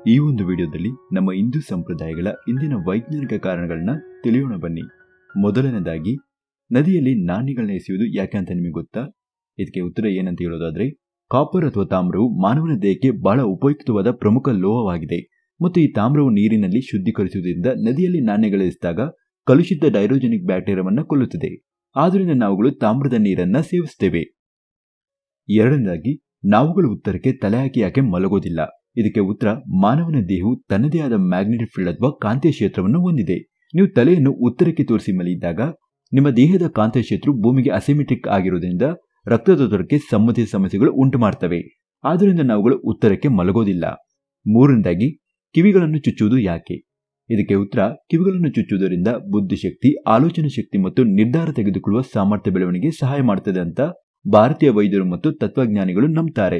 ಈ ಒಂದು ವಿಡಿಯೋದಲ್ಲಿ ನಮ್ಮ ಹಿಂದೂ ಸಂಪ್ರದಾಯಗಳ ಇಂದಿನ ವೈಜ್ಞಾನಿಕ ಕಾರಣಗಳನ್ನ ತಿಳಿಯೋಣ ಬನ್ನಿ. ಮೊದಲನೇದಾಗಿ, ನದಿಯಲ್ಲಿ ನಾಣ್ಯಗಳನ್ನ ಎಸೆಯುವುದು ಯಾಕೆ ಅಂತ ನಿಮಗೆ ಗೊತ್ತಾ? ಇದಕ್ಕೆ ಉತ್ತರ ಏನಂತ ಹೇಳೋದಾದ್ರೆ, ಕಾಪರ್ ಅಥವಾ ತಾಮ್ರವು ಮಾನವನ ದೇಹಕ್ಕೆ ಬಹಳ ಉಪಯುಕ್ತವಾದ ಪ್ರಮುಖ ಲೋಹವಾಗಿದೆ ಮತ್ತು ಈ ತಾಮ್ರವು ನೀರಿನಲ್ಲಿ ಶುದ್ಧೀಕರಿಸುವುದರಿಂದ ನದಿಯಲ್ಲಿ ನಾಣ್ಯಗಳೆಸೆದಾಗ ಕಲುಷಿತ ಡೈರೋಜೆನಿಕ್ ಬ್ಯಾಕ್ಟೀರಿಯಾವನ್ನು ಕೊಲ್ಲುತ್ತದೆ. ಆದ್ದರಿಂದ ನಾವುಗಳು ತಾಮ್ರದ ನೀರನ್ನ ಸೇವಿಸುತ್ತೇವೆ. ಎರಡನೇದಾಗಿ, ನಾವುಗಳು ಉತ್ತರಕ್ಕೆ ತಲೆ ಹಾಕಿ ಯಾಕೆ ಮಲಗೋದಿಲ್ಲ? ಇದಕ್ಕೆ ಉತ್ತರ, ಮಾನವನ ದೇಹವು ತನ್ನದೇ ಆದ ಮ್ಯಾಗ್ನೆಟಿಕ್ ಫೀಲ್ಡ್ ಅಥವಾ ಕಾಂತೀಯ ಕ್ಷೇತ್ರವನ್ನು ಹೊಂದಿದೆ. ನೀವು ತಲೆಯನ್ನು ಉತ್ತರಕ್ಕೆ ತೋರಿಸಿ ಮಲಗಿದಾಗ ನಿಮ್ಮ ದೇಹದ ಕಾಂತೀಯ ಕ್ಷೇತ್ರವು ಭೂಮಿಗೆ ಅಸಿಮೆಟ್ರಿಕ್ ಆಗಿರುವುದರಿಂದ ರಕ್ತದೊತ್ತಡಕ್ಕೆ ಸಂಬಂಧಿಸಿದ ಸಮಸ್ಯೆಗಳು ಉಂಟು ಮಾಡ್ತವೆ. ಆದ್ದರಿಂದ ನಾವುಗಳು ಉತ್ತರಕ್ಕೆ ಮಲಗೋದಿಲ್ಲ. ಮೂರನೇದಾಗಿ, ಕಿವಿಗಳನ್ನು ಚುಚ್ಚುವುದು ಯಾಕೆ? ಇದಕ್ಕೆ ಉತ್ತರ, ಕಿವಿಗಳನ್ನು ಚುಚ್ಚುವುದರಿಂದ ಬುದ್ಧಿಶಕ್ತಿ, ಆಲೋಚನಾ ಶಕ್ತಿ ಮತ್ತು ನಿರ್ಧಾರ ತೆಗೆದುಕೊಳ್ಳುವ ಸಾಮರ್ಥ್ಯ ಬೆಳವಣಿಗೆ ಸಹಾಯ ಮಾಡುತ್ತದೆ ಅಂತ ಭಾರತೀಯ ವೈದ್ಯರು ಮತ್ತು ತತ್ವಜ್ಞಾನಿಗಳು ನಂಬುತ್ತಾರೆ.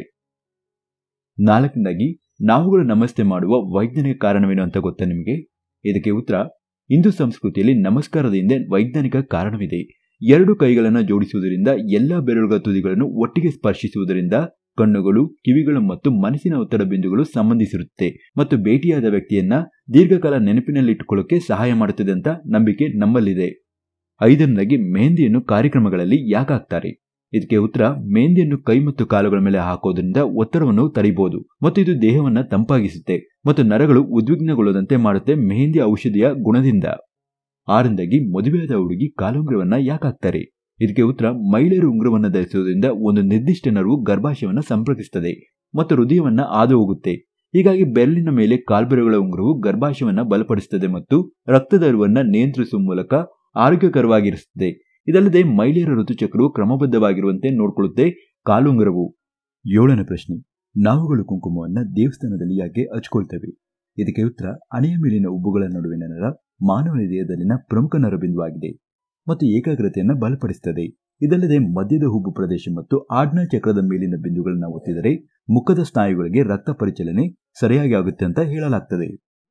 ನಾಲ್ಕನೇದಾಗಿ, ನಾವುಗಳು ನಮಸ್ತೆ ಮಾಡುವ ವೈಜ್ಞಾನಿಕ ಕಾರಣವೇನು ಅಂತ ಗೊತ್ತಾ ನಿಮಗೆ? ಇದಕ್ಕೆ ಉತ್ತರ, ಹಿಂದೂ ಸಂಸ್ಕೃತಿಯಲ್ಲಿ ನಮಸ್ಕಾರದ ಹಿಂದೆ ವೈಜ್ಞಾನಿಕ ಕಾರಣವಿದೆ. ಎರಡು ಕೈಗಳನ್ನು ಜೋಡಿಸುವುದರಿಂದ ಎಲ್ಲಾ ಬೆರಳುಗಳ ತುದಿಗಳನ್ನು ಒಟ್ಟಿಗೆ ಸ್ಪರ್ಶಿಸುವುದರಿಂದ ಕಣ್ಣುಗಳು, ಕಿವಿಗಳು ಮತ್ತು ಮನಸ್ಸಿನ ಒತ್ತಡ ಬಿಂದುಗಳು ಸಂಬಂಧಿಸಿರುತ್ತೆ ಮತ್ತು ಭೇಟಿಯಾದ ವ್ಯಕ್ತಿಯನ್ನ ದೀರ್ಘಕಾಲ ನೆನಪಿನಲ್ಲಿಟ್ಟುಕೊಳ್ಳೋಕೆ ಸಹಾಯ ಮಾಡುತ್ತದೆ ಅಂತ ನಂಬಿಕೆ ನಮ್ಮಲ್ಲಿದೆ. ಐದನೇದಾಗಿ, ಮೆಹಂದಿಯನ್ನು ಕಾರ್ಯಕ್ರಮಗಳಲ್ಲಿ ಯಾಕೆ ಹಾಕ್ತಾರೆ? ಇದಕ್ಕೆ ಉತ್ತರ, ಮೆಹಂದಿಯನ್ನು ಕೈ ಮತ್ತು ಕಾಲುಗಳ ಮೇಲೆ ಹಾಕೋದ್ರಿಂದ ಒತ್ತಡವನ್ನು ತಡೆಯಬಹುದು ಮತ್ತು ಇದು ದೇಹವನ್ನು ತಂಪಾಗಿಸುತ್ತೆ ಮತ್ತು ನರಗಳು ಉದ್ವಿಗ್ನಗೊಳ್ಳದಂತೆ ಮಾಡುತ್ತೆ ಮೆಹಂದಿ ಔಷಧಿಯ ಗುಣದಿಂದ. ಆರನೇದಾಗಿ, ಮದುವೆಯಾದ ಹುಡುಗಿ ಕಾಲುಂಗುರವನ್ನ ಯಾಕೆ ಹಾಕ್ತಾರೆ? ಇದಕ್ಕೆ ಉತ್ತರ, ಮಹಿಳೆಯರು ಉಂಗುರವನ್ನು ಧರಿಸುವುದರಿಂದ ಒಂದು ನಿರ್ದಿಷ್ಟ ನರವು ಗರ್ಭಾಶಯವನ್ನು ಸಂಪರ್ಕಿಸುತ್ತದೆ ಮತ್ತು ಹೃದಯವನ್ನ ಹಾದು ಹೋಗುತ್ತೆ. ಹೀಗಾಗಿ ಬೆರಳಿನ ಮೇಲೆ ಕಾಲ್ಬೆರಳುಗಳ ಉಂಗುರವು ಗರ್ಭಾಶಯವನ್ನು ಬಲಪಡಿಸುತ್ತದೆ ಮತ್ತು ರಕ್ತದ ಹರಿವನ್ನು ನಿಯಂತ್ರಿಸುವ ಮೂಲಕ ಆರೋಗ್ಯಕರವಾಗಿರಿಸುತ್ತದೆ. ಇದಲ್ಲದೆ ಮಹಿಳೆಯರ ಋತುಚಕ್ರವು ಕ್ರಮಬದ್ಧವಾಗಿರುವಂತೆ ನೋಡಿಕೊಳ್ಳುತ್ತೆ ಕಾಲುಂಗುರವು. ಏಳನೇ ಪ್ರಶ್ನೆ, ನಾವುಗಳು ಕುಂಕುಮವನ್ನು ದೇವಸ್ಥಾನದಲ್ಲಿ ಯಾಕೆ ಹಚ್ಕೊಳ್ತೇವೆ? ಇದಕ್ಕೆ ಉತ್ತರ, ಹಣೆಯ ಮೇಲಿನ ಉಬ್ಬುಗಳ ನಡುವಿನ ನರ ಮಾನವನ ದೇಹದಲ್ಲಿನ ಪ್ರಮುಖ ನರಬಿಂದುವಾಗಿದೆ ಮತ್ತು ಏಕಾಗ್ರತೆಯನ್ನು ಬಲಪಡಿಸುತ್ತದೆ. ಇದಲ್ಲದೆ ಮಧ್ಯದ ಹುಬ್ಬು ಪ್ರದೇಶ ಮತ್ತು ಆಜ್ಞಾ ಚಕ್ರದ ಮೇಲಿನ ಬಿಂದುಗಳನ್ನು ಒತ್ತಿದರೆ ಮುಖದ ಸ್ನಾಯುಗಳಿಗೆ ರಕ್ತ ಪರಿಚಲನೆ ಸರಿಯಾಗಿ ಆಗುತ್ತೆ ಅಂತ ಹೇಳಲಾಗ್ತದೆ.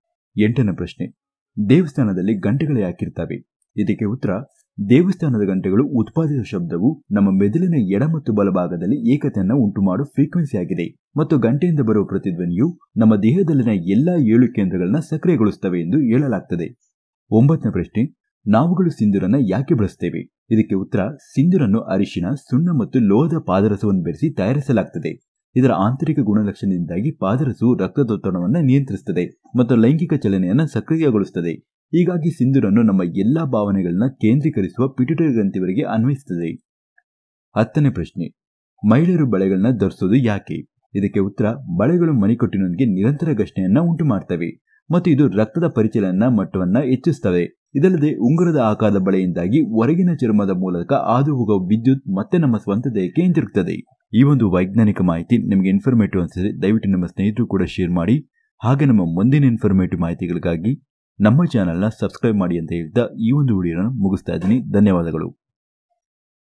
ಎಂಟನೇ ಪ್ರಶ್ನೆ, ದೇವಸ್ಥಾನದಲ್ಲಿ ಗಂಟೆಗಳು ಯಾಕಿರ್ತವೆ? ಇದಕ್ಕೆ ಉತ್ತರ, ದೇವಸ್ಥಾನದ ಗಂಟೆಗಳು ಉತ್ಪಾದಿಸುವ ಶಬ್ದವು ನಮ್ಮ ಮೆದುಳಿನ ಎಡ ಮತ್ತು ಬಲಭಾಗದಲ್ಲಿ ಏಕತೆಯನ್ನು ಉಂಟುಮಾಡುವ ಫ್ರೀಕ್ವೆನ್ಸಿ ಆಗಿದೆ ಮತ್ತು ಗಂಟೆಯಿಂದ ಬರುವ ಪ್ರತಿಧ್ವನಿಯು ನಮ್ಮ ದೇಹದಲ್ಲಿನ ಎಲ್ಲಾ 7 ಕೇಂದ್ರಗಳನ್ನ ಸಕ್ರಿಯಗೊಳಿಸುತ್ತವೆ ಎಂದು ಹೇಳಲಾಗ್ತದೆ. ಒಂಬತ್ತನೇ ಪ್ರಶ್ನೆ, ನಾವುಗಳು ಸಿಂಧೂರನ್ನ ಯಾಕೆ ಬಳಸ್ತೇವೆ? ಇದಕ್ಕೆ ಉತ್ತರ, ಸಿಂಧೂರನ್ನು ಅರಿಶಿಣ, ಸುಣ್ಣ ಮತ್ತು ಲೋಹದ ಪಾದರಸವನ್ನು ಬೆರೆಸಿ ತಯಾರಿಸಲಾಗುತ್ತದೆ. ಇದರ ಆಂತರಿಕ ಗುಣಲಕ್ಷಣದಿಂದಾಗಿ ಪಾದರಸವು ರಕ್ತದೊತ್ತಡವನ್ನು ನಿಯಂತ್ರಿಸುತ್ತದೆ ಮತ್ತು ಲೈಂಗಿಕ ಚಲನೆಯನ್ನು ಸಕ್ರಿಯಗೊಳಿಸುತ್ತದೆ. ಹೀಗಾಗಿ ಸಿಂಧೂರನ್ನು ನಮ್ಮ ಎಲ್ಲಾ ಭಾವನೆಗಳನ್ನ ಕೇಂದ್ರೀಕರಿಸುವ ಪಿಟ್ಯೂಟರಿ ಗ್ರಂಥಿವರೆಗೆ ಅನ್ವಯಿಸುತ್ತದೆ. ಹತ್ತನೇ ಪ್ರಶ್ನೆ, ಮಹಿಳೆಯರು ಬಳೆಗಳನ್ನ ಧರಿಸೋದು ಯಾಕೆ? ಇದಕ್ಕೆ ಉತ್ತರ, ಬಳೆಗಳು ಮಣಿಕಟ್ಟಿನೊಂದಿಗೆ ನಿರಂತರ ಘರ್ಷಣೆಯನ್ನ ಉಂಟು ಮಾಡ್ತವೆ ಮತ್ತು ಇದು ರಕ್ತದ ಪರಿಚಲನಾ ಮಟ್ಟವನ್ನ ಹೆಚ್ಚಿಸುತ್ತವೆ. ಇದಲ್ಲದೆ ಉಂಗುರದ ಆಕಾರದ ಬಳೆಯಿಂದಾಗಿ ಹೊರಗಿನ ಚರ್ಮದ ಮೂಲಕ ಹಾದು ಹೋಗುವ ವಿದ್ಯುತ್ ಮತ್ತೆ ನಮ್ಮ ಸ್ವಂತ ದೇಹಕ್ಕೆ ಹಿಂತಿರುಗುತ್ತದೆ. ಈ ಒಂದು ವೈಜ್ಞಾನಿಕ ಮಾಹಿತಿ ನಿಮಗೆ ಇನ್ಫಾರ್ಮೇಟಿವ್ ಅನಿಸಿದರೆ ದಯವಿಟ್ಟು ನಮ್ಮ ಸ್ನೇಹಿತರು ಕೂಡ ಶೇರ್ ಮಾಡಿ. ಹಾಗೆ ನಮ್ಮ ಮುಂದಿನ ಇನ್ಫಾರ್ಮೇಟಿವ್ ಮಾಹಿತಿಗಳಿಗಾಗಿ ನಮ್ಮ ಚಾನೆಲ್ನ ಸಬ್ಸ್ಕ್ರೈಬ್ ಮಾಡಿ ಅಂತ ಹೇಳ್ತಾ ಈ ಒಂದು ವಿಡಿಯೋನ ಮುಗಿಸ್ತಾ ಇದ್ದೀನಿ. ಧನ್ಯವಾದಗಳು.